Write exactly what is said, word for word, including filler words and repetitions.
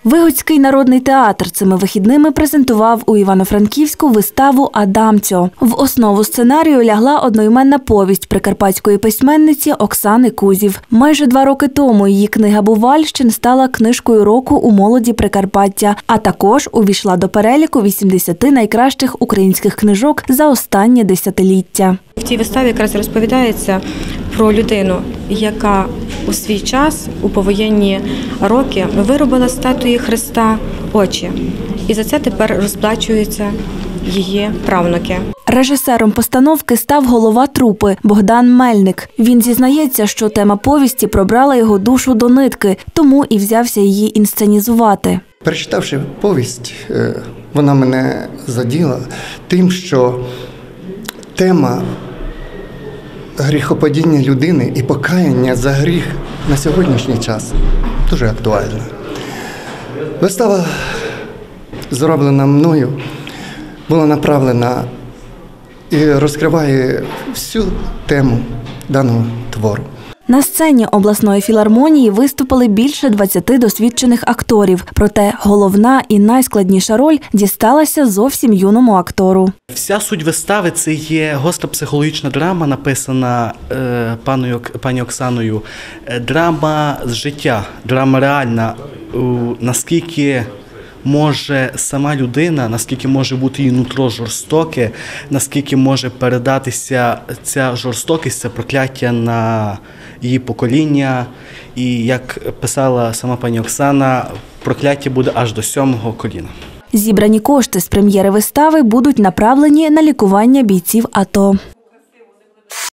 Вигодський народний театр цими вихідними презентував у Івано-Франківську виставу «Адамцьо». В основу сценарію лягла одноіменна повість прикарпатської письменниці Оксани Кузів. Майже два роки тому її книга «Бувальщин» стала книжкою року у молоді Прикарпаття, а також увійшла до переліку вісімдесяти найкращих українських книжок за останнє десятиліття. В цій виставі якраз розповідається про людину, яка у свій час, у повоєнні роки, виробила з статуї Христа очі. І за це тепер розплачуються її правнуки. Режисером постановки став голова трупи Богдан Мельник. Він зізнається, що тема повісті пробрала його душу до нитки, тому і взявся її інсценізувати. Перечитавши повість, вона мене заділа тим, що тема гріхопадіння людини і покаяння за гріх на сьогоднішній час дуже актуальна. Вистава, зроблена мною, була направлена і розкриває всю тему даного твору. На сцені обласної філармонії виступили більше двадцяти досвідчених акторів. Проте головна і найскладніша роль дісталася зовсім юному актору. Вся суть вистави – це є гостра психологічна драма, написана е, паною, пані Оксаною. Драма з життя, драма реальна, е, наскільки може сама людина, наскільки може бути її нутро жорстоке, наскільки може передатися ця жорстокість, це прокляття на її покоління. І, як писала сама пані Оксана, прокляття буде аж до сьомого коліна. Зібрані кошти з прем'єри вистави будуть направлені на лікування бійців АТО.